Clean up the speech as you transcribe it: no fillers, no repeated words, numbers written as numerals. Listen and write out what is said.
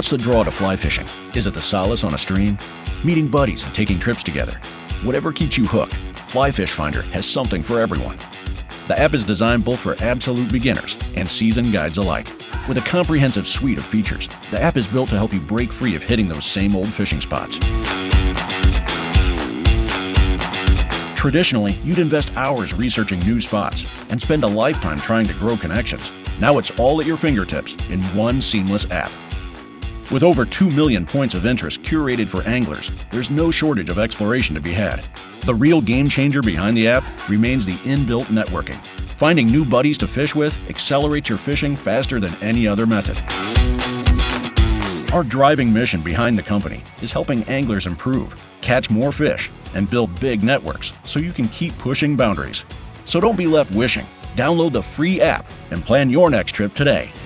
What's the draw to fly fishing? Is it the solace on a stream? Meeting buddies and taking trips together? Whatever keeps you hooked, Fly Fish Finder has something for everyone. The app is designed both for absolute beginners and seasoned guides alike. With a comprehensive suite of features, the app is built to help you break free of hitting those same old fishing spots. Traditionally, you'd invest hours researching new spots and spend a lifetime trying to grow connections. Now it's all at your fingertips in one seamless app. With over 2 million points of interest curated for anglers, there's no shortage of exploration to be had. The real game changer behind the app remains the inbuilt networking. Finding new buddies to fish with accelerates your fishing faster than any other method. Our driving mission behind the company is helping anglers improve, catch more fish, and build big networks so you can keep pushing boundaries. So don't be left wishing. Download the free app and plan your next trip today.